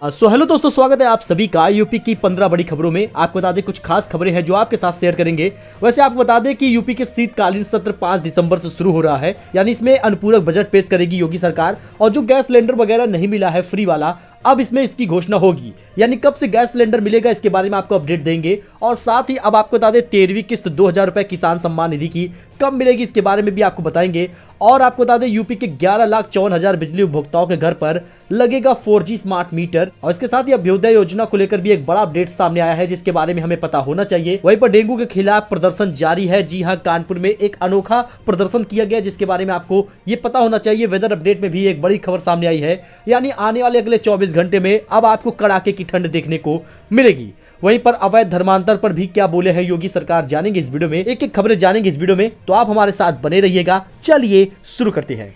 So hello दोस्तों, स्वागत है आप सभी का यूपी की 15 बड़ी खबरों में। आपको बता दें कुछ खास खबरें हैं जो आपके साथ शेयर करेंगे। वैसे आपको बता दें कि यूपी के शीतकालीन सत्र 5 दिसंबर से शुरू हो रहा है, यानी इसमें अनुपूरक बजट पेश करेगी योगी सरकार। और जो गैस सिलेंडर वगैरह नहीं मिला है फ्री वाला, अब इसमें इसकी घोषणा होगी, यानी कब से गैस सिलेंडर मिलेगा इसके बारे में आपको अपडेट देंगे। और साथ ही अब आपको बता दें 13वीं किस्त 2000 रुपए किसान सम्मान निधि की कब मिलेगी इसके बारे में भी आपको बताएंगे। और आपको बता दें यूपी के 11,54,000 बिजली उपभोक्ताओं के घर पर लगेगा 4G स्मार्ट मीटर। और इसके साथ ही अभ्युदय योजना को लेकर भी एक बड़ा अपडेट सामने आया है जिसके बारे में हमें पता होना चाहिए। वहीं पर डेंगू के खिलाफ प्रदर्शन जारी है। जी हां, कानपुर में एक अनोखा प्रदर्शन किया गया जिसके बारे में आपको ये पता होना चाहिए। वेदर अपडेट में भी एक बड़ी खबर सामने आई है, यानी आने वाले अगले 24 घंटे में अब आपको कड़ाके की ठंड देखने को मिलेगी। वहीं पर अवैध धर्मांतर पर भी क्या बोले हैं योगी सरकार, जानेंगे इस वीडियो में। एक एक खबरें जानेंगे इस वीडियो में, तो आप हमारे साथ बने रहिएगा। चलिए शुरू करते हैं।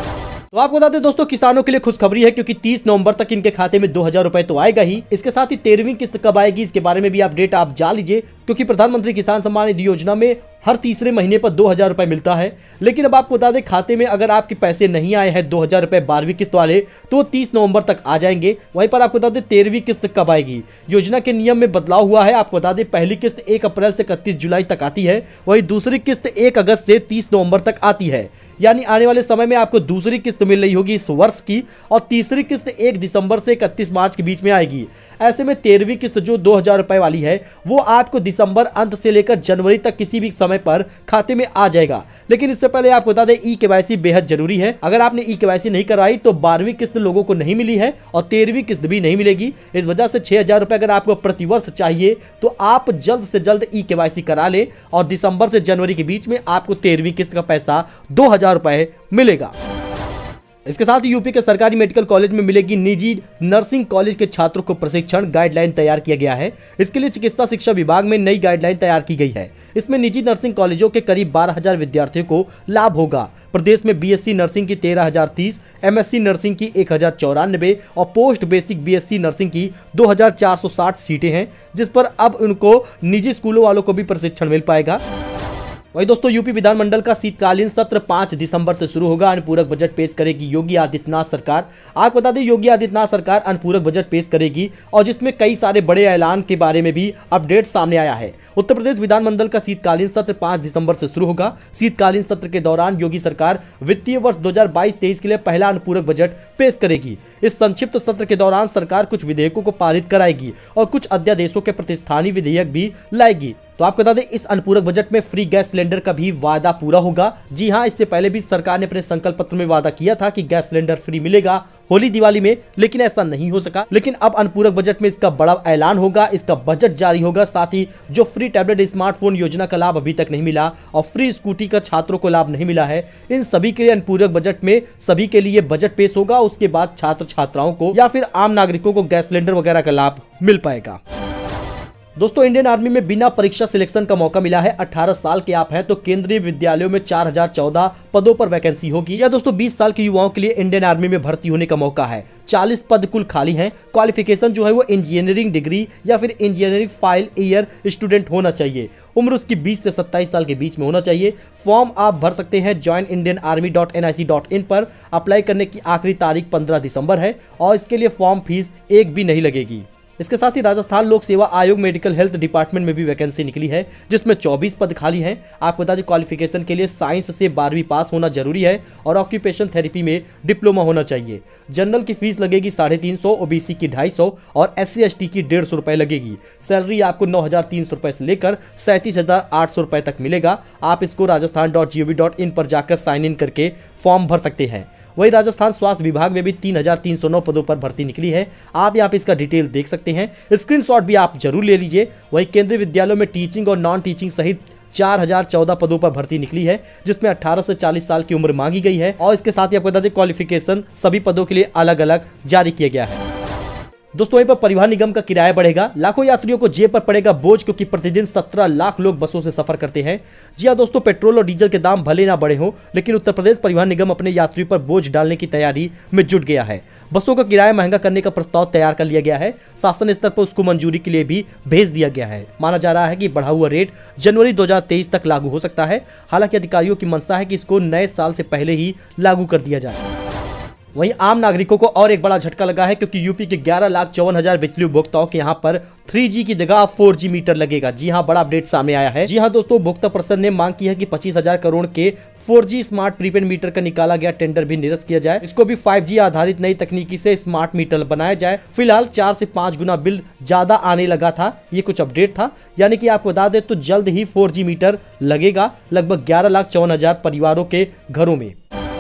तो आपको बता दें दोस्तों, किसानों के लिए खुशखबरी है क्योंकि 30 नवंबर तक इनके खाते में 2000 रुपए तो आएगा ही। इसके साथ ही 13वीं किस्त कब आएगी इसके बारे में भी अपडेट आप जान लीजिए, क्योंकि प्रधानमंत्री किसान सम्मान निधि योजना में हर तीसरे महीने पर 2000 रुपए मिलता है। लेकिन अब आपको बता दें खाते में अगर आपके पैसे नहीं आए हैं 2000 रुपए 12वीं किस्त वाले, तो 30 नवंबर तक आ जाएंगे। वहीं पर आपको बता दें 13वीं किस्त कब आएगी। योजना के नियम में बदलाव हुआ है। आपको बता दें पहली किस्त 1 अप्रैल से 31 जुलाई तक आती है, वहीं दूसरी किस्त 1 अगस्त से 30 नवंबर तक आती है। यानी आने वाले समय में आपको दूसरी किस्त मिल रही होगी इस वर्ष की, और तीसरी किस्त 1 दिसंबर से 31 मार्च के बीच में आएगी। ऐसे में 13वीं किस्त जो 2000 रुपए वाली है वो आपको दिसंबर अंत से लेकर जनवरी तक किसी भी समय पर खाते में आ जाएगा। लेकिन इससे पहले आपको बता दें ई-केवाईसी बेहद जरूरी है। अगर आपने ई-केवाईसी नहीं कराई तो 12वीं किस्त लोगों को नहीं मिली है और 13वीं किस्त भी नहीं मिलेगी। इस वजह से 6000 रुपए अगर आपको प्रतिवर्ष चाहिए तो आप जल्द से जल्द ई-केवाईसी करा ले, और दिसंबर से जनवरी के बीच में आपको 13वीं किस्त का पैसा 2000 रुपए मिलेगा। इसके साथ ही यूपी के सरकारी मेडिकल कॉलेज में मिलेगी निजी नर्सिंग कॉलेज के छात्रों को प्रशिक्षण। गाइडलाइन तैयार किया गया है। इसके लिए चिकित्सा शिक्षा विभाग में नई गाइडलाइन तैयार की गई है। इसमें निजी नर्सिंग कॉलेजों के करीब 12,000 विद्यार्थियों को लाभ होगा। प्रदेश में बीएससी नर्सिंग की 13,030, एमएससी नर्सिंग की 1,094 और पोस्ट बेसिक बीएससी नर्सिंग की 2,460 सीटें हैं, जिस पर अब उनको निजी स्कूलों वालों को भी प्रशिक्षण मिल पाएगा। वही दोस्तों, यूपी विधानमंडल का शीतकालीन सत्र 5 दिसंबर से शुरू होगा। अनुपूरक बजट पेश करेगी योगी आदित्यनाथ सरकार। आपको बता दें योगी आदित्यनाथ सरकार अनुपूरक बजट पेश करेगी, और जिसमें कई सारे बड़े ऐलान के बारे में भी अपडेट सामने आया है। उत्तर प्रदेश विधानमंडल का शीतकालीन सत्र 5 दिसंबर से शुरू होगा। शीतकालीन सत्र के दौरान योगी सरकार वित्तीय वर्ष 2022-23 के लिए पहला अनुपूरक बजट पेश करेगी। इस संक्षिप्त सत्र के दौरान सरकार कुछ विधेयकों को पारित कराएगी और कुछ अध्यादेशों के प्रतिष्ठानीय विधेयक भी लाएगी। तो आपको बता दें इस अनुपूरक बजट में फ्री गैस सिलेंडर का भी वादा पूरा होगा। जी हां, इससे पहले भी सरकार ने अपने संकल्प पत्र में वादा किया था कि गैस सिलेंडर फ्री मिलेगा होली दिवाली में, लेकिन ऐसा नहीं हो सका। लेकिन अब अनुपूरक बजट में इसका बड़ा ऐलान होगा, इसका बजट जारी होगा। साथ ही जो फ्री टैबलेट स्मार्टफोन योजना का लाभ अभी तक नहीं मिला और फ्री स्कूटी का छात्रों को लाभ नहीं मिला है, इन सभी के लिए अनुपूरक बजट में सभी के लिए बजट पेश होगा। उसके बाद छात्र छात्राओं को या फिर आम नागरिकों को गैस सिलेंडर वगैरह का लाभ मिल पाएगा। दोस्तों, इंडियन आर्मी में बिना परीक्षा सिलेक्शन का मौका मिला है। 18 साल के आप हैं तो केंद्रीय विद्यालयों में 4014 पदों पर वैकेंसी होगी। या दोस्तों 20 साल के युवाओं के लिए इंडियन आर्मी में भर्ती होने का मौका है। 40 पद कुल खाली हैं। क्वालिफिकेशन जो है वो इंजीनियरिंग डिग्री या फिर इंजीनियरिंग फाइल ईयर स्टूडेंट होना चाहिए। उम्र उसकी 20 से 27 साल के बीच में होना चाहिए। फॉर्म आप भर सकते हैं joinindianarmy.nic.in पर। अप्लाई करने की आखिरी तारीख 15 दिसंबर है और इसके लिए फॉर्म फीस एक भी नहीं लगेगी। इसके साथ ही राजस्थान लोक सेवा आयोग मेडिकल हेल्थ डिपार्टमेंट में भी वैकेंसी निकली है, जिसमें 24 पद खाली हैं। आपको बता दें क्वालिफिकेशन के लिए साइंस से 12वीं पास होना जरूरी है और ऑक्यूपेशन थेरेपी में डिप्लोमा होना चाहिए। जनरल की फीस लगेगी 350, ओबीसी की 250 और SC/ST की 150 रुपए लगेगी। सैलरी आपको 9,300 रुपए से लेकर 37,800 रुपए तक मिलेगा। आप इसको rajasthan.gov.in पर जाकर साइन इन करके फॉर्म भर सकते हैं। वही राजस्थान स्वास्थ्य विभाग में भी 3,309 पदों पर भर्ती निकली है। आप यहाँ पे इसका डिटेल देख सकते हैं, स्क्रीनशॉट भी आप जरूर ले लीजिए। वही केंद्रीय विद्यालयों में टीचिंग और नॉन टीचिंग सहित 4014 पदों पर भर्ती निकली है, जिसमें 18 से 40 साल की उम्र मांगी गई है। और इसके साथ ही आपको बता दें क्वालिफिकेशन सभी पदों के लिए अलग अलग जारी किया गया है। दोस्तों, वहीं पर परिवहन निगम का किराया बढ़ेगा। लाखों यात्रियों को जेब पर पड़ेगा बोझ, क्योंकि प्रतिदिन 17 लाख लोग बसों से सफर करते हैं। जी हां दोस्तों, पेट्रोल और डीजल के दाम भले ना बढ़े हों, लेकिन उत्तर प्रदेश परिवहन निगम अपने यात्रियों पर बोझ डालने की तैयारी में जुट गया है। बसों का किराया महंगा करने का प्रस्ताव तैयार कर लिया गया है। शासन स्तर पर उसको मंजूरी के लिए भी भेज दिया गया है। माना जा रहा है कि बढ़ा हुआ रेट जनवरी 2023 तक लागू हो सकता है। हालांकि अधिकारियों की मंशा है कि इसको नए साल से पहले ही लागू कर दिया जाए। वहीं आम नागरिकों को और एक बड़ा झटका लगा है, क्योंकि यूपी के 11,54,000 बिजली उपभोक्ताओं के यहाँ पर 3G की जगह 4G मीटर लगेगा। जी हाँ, बड़ा अपडेट सामने आया है। जी हाँ दोस्तों, उपभोक्ता परिषद ने मांग की है कि 25,000 करोड़ के 4G स्मार्ट प्रीपेड मीटर का निकाला गया टेंडर भी निरस्त किया जाए। इसको भी 5G आधारित नई तकनीकी से स्मार्ट मीटर बनाया जाए। फिलहाल 4 से 5 गुना बिल ज्यादा आने लगा था, ये कुछ अपडेट था। यानी कि आपको बता दें तो जल्द ही 4G मीटर लगेगा लगभग 11,54,000 परिवारों के घरों में।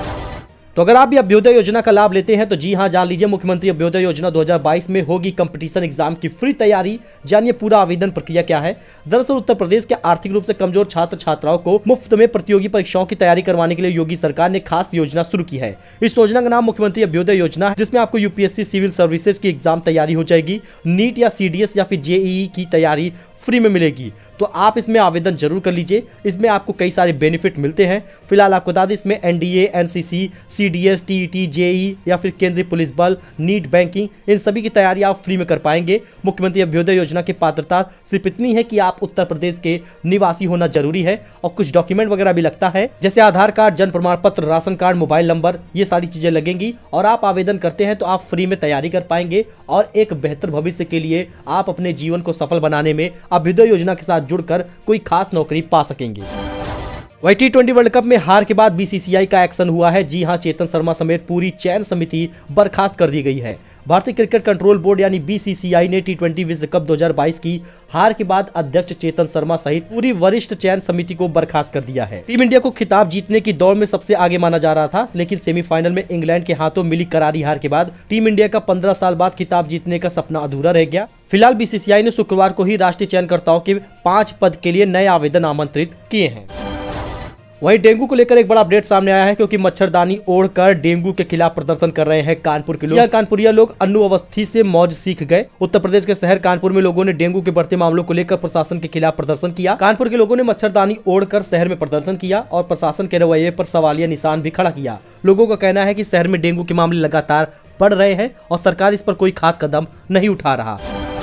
तो अगर आप भी अभ्युदय योजना का लाभ लेते हैं तो जी हां, जान लीजिए मुख्यमंत्री अभ्युदय योजना 2022 में होगी कंपटीशन एग्जाम की फ्री तैयारी। जानिए पूरा आवेदन प्रक्रिया क्या है। दरअसल उत्तर प्रदेश के आर्थिक रूप से कमजोर छात्र छात्राओं को मुफ्त में प्रतियोगी परीक्षाओं की तैयारी करवाने के लिए योगी सरकार ने खास योजना शुरू की है। इस योजना का नाम मुख्यमंत्री अभ्युदय योजना है, जिसमें आपको यूपीएससी सिविल सर्विसेज की एग्जाम तैयारी हो जाएगी। नीट या CDS या फिर JEE की तैयारी फ्री में मिलेगी, तो आप इसमें आवेदन जरूर कर लीजिए। इसमें आपको कई सारे बेनिफिट मिलते हैं। फिलहाल आपको बता दें इसमें NDA, NCC, CDS, TET, JEE या फिर केंद्रीय पुलिस बल, नीट, बैंकिंग, इन सभी की तैयारी आप फ्री में कर पाएंगे। मुख्यमंत्री अभ्युदय योजना की पात्रता सिर्फ इतनी है कि आप उत्तर प्रदेश के निवासी होना जरूरी है और कुछ डॉक्यूमेंट वगैरह भी लगता है, जैसे आधार कार्ड, जन्म प्रमाण पत्र, राशन कार्ड, मोबाइल नंबर, ये सारी चीजें लगेंगी। और आप आवेदन करते हैं तो आप फ्री में तैयारी कर पाएंगे और एक बेहतर भविष्य के लिए आप अपने जीवन को सफल बनाने में अभ्युदय योजना के साथ जुड़कर कोई खास नौकरी पा सकेंगे। वही T20 वर्ल्ड कप में हार के बाद BCCI का एक्शन हुआ है। जी हां, चेतन शर्मा समेत पूरी चयन समिति बर्खास्त कर दी गई है। भारतीय क्रिकेट कंट्रोल बोर्ड यानी BCCI ने T20 विश्व कप 2022 की हार के बाद अध्यक्ष चेतन शर्मा सहित पूरी वरिष्ठ चयन समिति को बर्खास्त कर दिया है। टीम इंडिया को खिताब जीतने की दौड़ में सबसे आगे माना जा रहा था, लेकिन सेमीफाइनल में इंग्लैंड के हाथों मिली करारी हार के बाद टीम इंडिया का 15 साल बाद खिताब जीतने का सपना अधूरा रह गया। फिलहाल BCCI ने शुक्रवार को ही राष्ट्रीय चयनकर्ताओं के 5 पद के लिए नए आवेदन आमंत्रित किए हैं। वहीं डेंगू को लेकर एक बड़ा अपडेट सामने आया है, क्योंकि मच्छरदानी ओढ़कर डेंगू के खिलाफ प्रदर्शन कर रहे हैं कानपुर के लोग। कानपुरिया लोग अन्नू अवस्थी से मौज सीख गए। उत्तर प्रदेश के शहर कानपुर में लोगों ने डेंगू के बढ़ते मामलों को लेकर प्रशासन के खिलाफ प्रदर्शन किया। कानपुर के लोगों ने मच्छरदानी ओढ़कर शहर में प्रदर्शन किया और प्रशासन के रवैये पर सवालिया निशान भी खड़ा किया। लोगों का कहना है कि शहर में डेंगू के मामले लगातार बढ़ रहे हैं और सरकार इस पर कोई खास कदम नहीं उठा रहा।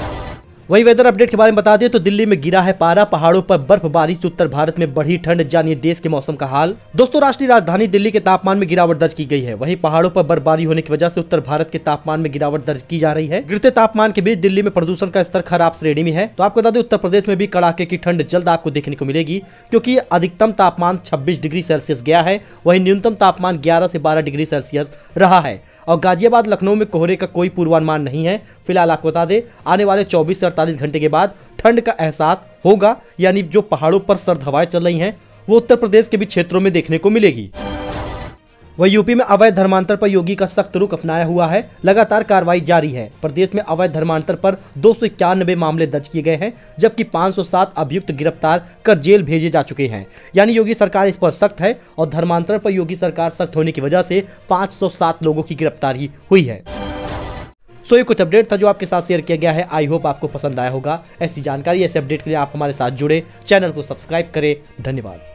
वही वेदर अपडेट के बारे में बता दें तो दिल्ली में गिरा है पारा, पहाड़ों पर बर्फबारी से उत्तर भारत में बढ़ी ठंड। जानिए देश के मौसम का हाल। दोस्तों, राष्ट्रीय राजधानी दिल्ली के तापमान में गिरावट दर्ज की गई है। वहीं पहाड़ों पर बर्फबारी होने की वजह से उत्तर भारत के तापमान में गिरावट दर्ज की जा रही है। गिरते तापमान के बीच दिल्ली में प्रदूषण का स्तर खराब श्रेणी में है। तो आपको बता दें उत्तर प्रदेश में भी कड़ाके की ठंड जल्द आपको देखने को मिलेगी, क्योंकि अधिकतम तापमान 26 डिग्री सेल्सियस गया है। वहीं न्यूनतम तापमान 11 से 12 डिग्री सेल्सियस रहा है। और गाजियाबाद, लखनऊ में कोहरे का कोई पूर्वानुमान नहीं है। फिलहाल आपको बता दें आने वाले 24 से 48 घंटे के बाद ठंड का एहसास होगा, यानी जो पहाड़ों पर सर्द हवाएं चल रही हैं वो उत्तर प्रदेश के भी क्षेत्रों में देखने को मिलेगी। वह यूपी में अवैध धर्मांतर पर योगी का सख्त रुख अपनाया हुआ है। लगातार कार्रवाई जारी है। प्रदेश में अवैध धर्मांतर पर 291 मामले दर्ज किए गए हैं, जबकि 507 अभियुक्त गिरफ्तार कर जेल भेजे जा चुके हैं। यानी योगी सरकार इस पर सख्त है और धर्मांतर पर योगी सरकार सख्त होने की वजह से 507 लोगों की गिरफ्तारी हुई है। सो ये कुछ अपडेट था जो आपके साथ शेयर किया गया है। आई होप आपको पसंद आया होगा। ऐसी जानकारी, ऐसे अपडेट के लिए आप हमारे साथ जुड़े, चैनल को सब्सक्राइब करें। धन्यवाद।